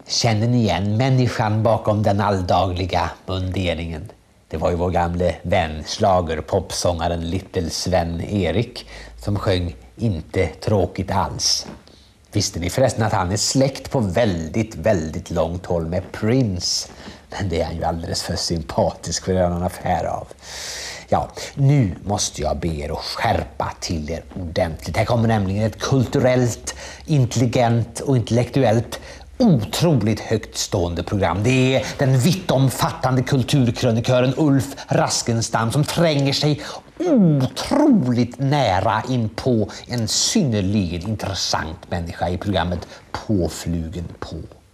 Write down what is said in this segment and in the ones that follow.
Känner ni igen människan bakom den alldagliga munderingen? Det var ju vår gamle vän, schlagerpopsångaren Little Sven-Erik som sjöng Inte tråkigt alls. Visste ni förresten att han är släkt på väldigt långt håll med Prince? Men det är han ju alldeles för sympatisk för att göra någon affär av. Ja, nu måste jag be er att skärpa till er ordentligt. Här kommer nämligen ett kulturellt, intelligent och intellektuellt otroligt högt stående program. Det är den vittomfattande kulturkrönikören Ulf Raskenstam som tränger sig otroligt nära in på en synnerligen intressant människa i programmet Påflugen på.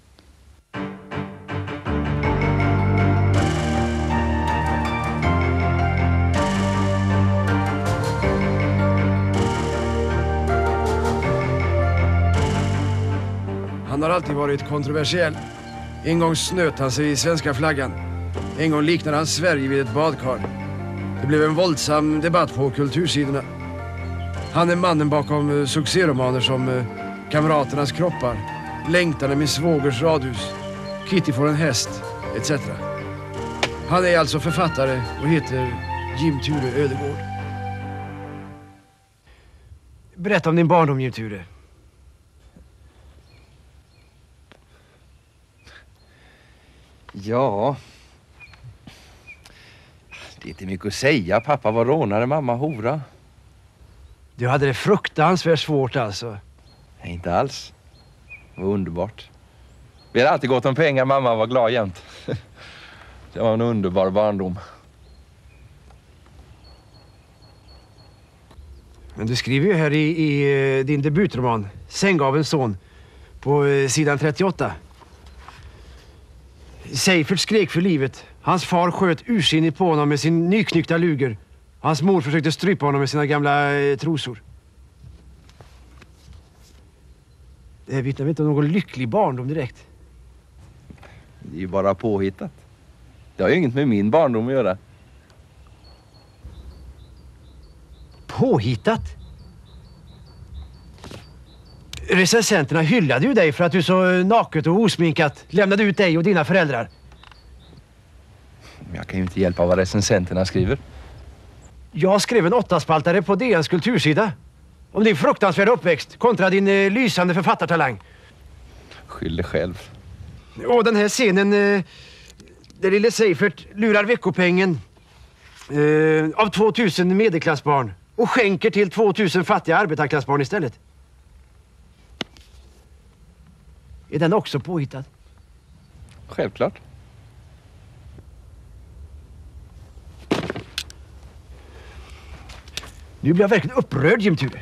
Han har alltid varit kontroversiell. En gång snöt han sig i svenska flaggan. En gång liknade han Sverige vid ett badkar. Det blev en våldsam debatt på kultursidorna. Han är mannen bakom succéromaner som Kamraternas kroppar, Längtan är min svågers radhus, Kitty får en häst, etc. Han är alltså författare och heter Jim Ture Ödegård. Berätta om din barndom, Jim Ture. Ja, det är inte mycket att säga. Pappa var rånare, mamma hora. Du hade det fruktansvärt svårt alltså. Nej, inte alls. Det var underbart. Vi hade alltid gått om pengar, mamma var glad jämt. Det var en underbar barndom. Men du skriver ju här i din debutroman Sänggavens son på sidan 38. Seifert skrek för livet. Hans far sköt ursinnigt på honom med sin nyknyckta luger. Hans mor försökte strypa honom med sina gamla trosor. Det vittnar inte om någon lycklig barndom direkt. Det är ju bara påhittat. Det har ju inget med min barndom att göra. Påhittat? Recensenterna hyllade ju dig för att du så naket och osminkat lämnade ut dig och dina föräldrar. Jag kan ju inte hjälpa vad recensenterna skriver. Jag skrev en 8-spaltare på DNs kultursida om din fruktansvärda uppväxt kontra din lysande författartalang. Skyll dig själv. Och den här scenen där lille Seifert lurar veckopengen av 2000 medelklassbarn och skänker till 2000 fattiga arbetarklassbarn istället. Är den också påhittad? Självklart. Nu blir jag verkligen upprörd, Jim Ture.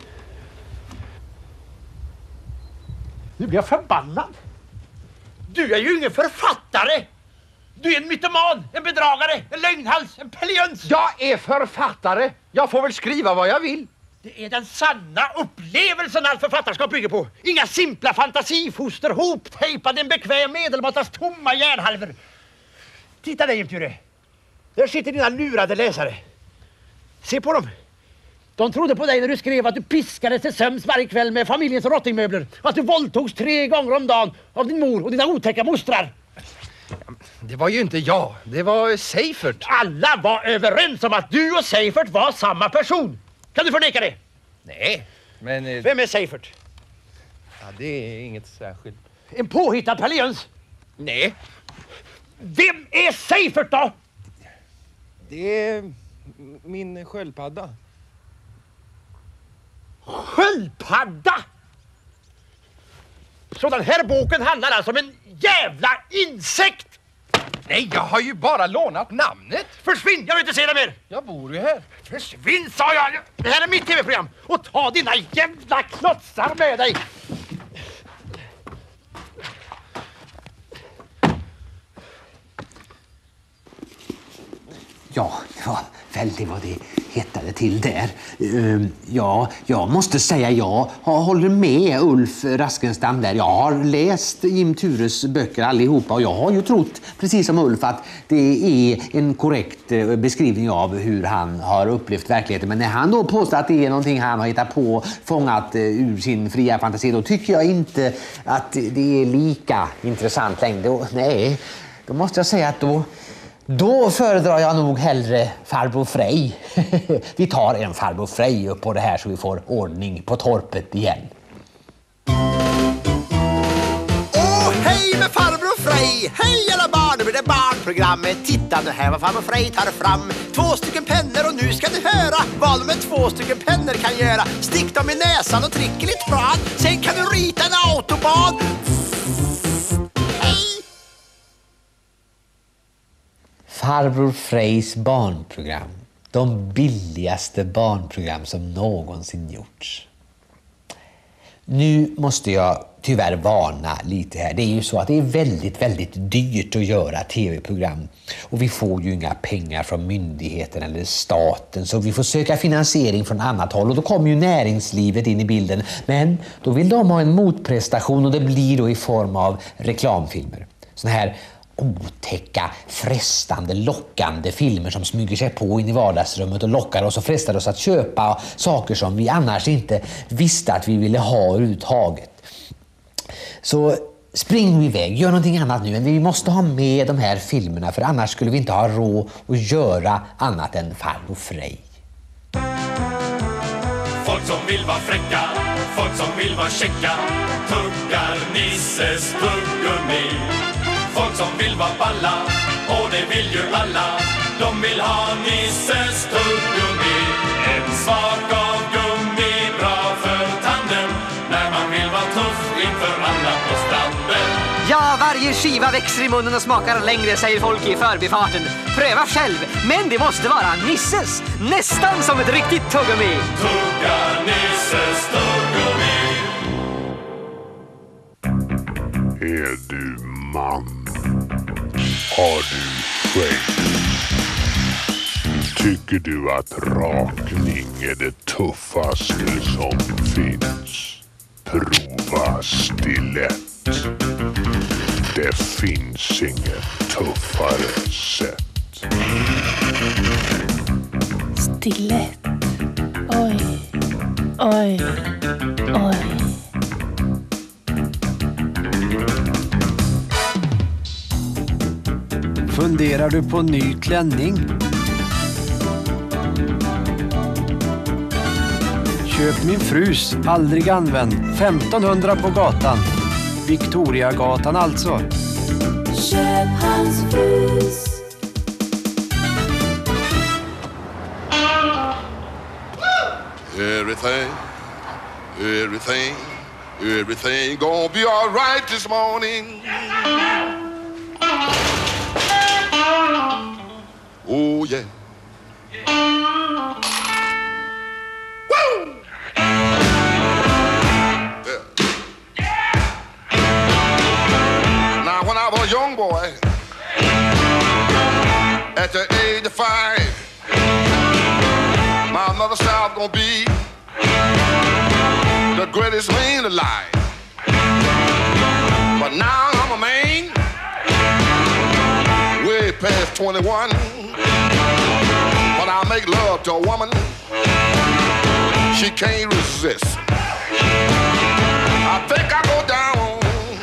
Nu blir jag förbannad. Du är ju ingen författare. Du är en mytoman, en bedragare, en lögnhals, en peljöns. Jag är författare. Jag får väl skriva vad jag vill. Det är den sanna upplevelsen allt författarskap bygger på. Inga simpla fantasifoster, hoptejpade en bekväm medelmåttas tomma hjärnhalvor. Titta där, Jim Ture. Där sitter dina lurade läsare. Se på dem. De trodde på dig när du skrev att du piskades till sömns varje kväll med familjens rottingmöbler. Att du våldtogs 3 gånger om dagen av din mor och dina otäcka mostrar. Det var ju inte jag. Det var Seifert. Alla var överens om att du och Seifert var samma person. Kan du förneka det? Nej, men... Vem är Seifert? Ja, det är inget särskilt. En påhittad peljöns? Nej. Vem är Seifert då? Det är min sköldpadda. Sköldpadda? Så den här boken handlar alltså om en jävla insekt? Nej, jag har ju bara lånat namnet. Försvinn, jag vill inte se dig mer. Jag bor ju här. Försvinn, sa jag. Det här är mitt tv-program. Och ta dina jävla klotsar med dig. Ja, väldigt vad det hettade till där. Ja, jag måste säga jag håller med Ulf Raskenstam där. Jag har läst Jim Tures böcker allihopa och jag har ju trott, precis som Ulf, att det är en korrekt beskrivning av hur han har upplevt verkligheten. Men när han då påstår att det är någonting han har hittat på, fångat ur sin fria fantasi, då tycker jag inte att det är lika intressant längre. Nej, då måste jag säga att då föredrar jag nog hellre farbror Frej. Vi tar en farbror Frej upp på det här så vi får ordning på torpet igen. Hej med farbror Frej! Hej alla barn, nu blir det barnprogrammet. Titta nu här vad farbror Frej tar fram. 2 stycken pennor och nu ska ni höra vad de med 2 stycken pennor kan göra. Stick dem i näsan och tryck lite tråd. Sen kan du rita en autobahn. Farbror Frejs barnprogram. De billigaste barnprogram som någonsin gjorts. Nu måste jag tyvärr varna lite här. Det är ju så att det är väldigt, väldigt dyrt att göra tv-program. Och vi får ju inga pengar från myndigheten eller staten. Så vi får söka finansiering från annat håll. Och då kommer ju näringslivet in i bilden. Men då vill de ha en motprestation och det blir då i form av reklamfilmer. Såna här otäcka, frestande, lockande filmer som smyger sig på in i vardagsrummet och lockar oss och frestar oss att köpa saker som vi annars inte visste att vi ville ha överhuvudtaget. Så spring iväg, gör någonting annat nu. Vi måste ha med de här filmerna för annars skulle vi inte ha råd att göra annat än farbror Frej. Folk som vill vara fräcka, folk som vill vara checka, tuggar Nisses tuggummi. Folk som vill vara balla, och det vill ju alla. De vill ha Nisses tuggummi. En smak av gummi, bra för tanden. När man vill vara tuff inför alla på stranden. Ja, varje skiva växer i munnen och smakar längre, säger folk i förbifarten. Pröva själv, men det måste vara Nisses. Nästan som ett riktigt tuggummi. Tugga Nisses tuggummi. Är du man? Har du skägg? Tycker du att rakning är det tuffaste som finns? Prova stilett. Det finns inget tuffare sätt. Stilett. Oj, oj, oj. Funderar du på ny klänning? Köp min frus, aldrig använd. 1500 på gatan. Victoriagatan alltså. Köp hans frus. Everything gonna be all right this morning. Oh yeah. Woo! Yeah. Now when I was a young boy, at the age of 5, my mother said I was gonna be the greatest man alive. But now I'm a man, way past 21. When I make love to a woman, she can't resist. I think I go down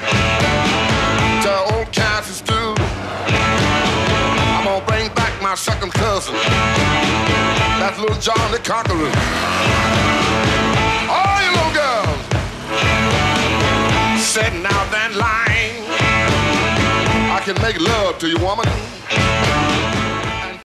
to old Kansas stew. I'm gonna bring back my second cousin, that's little John the Conqueror. All you little girls sitting out that line, I can make love to you, woman.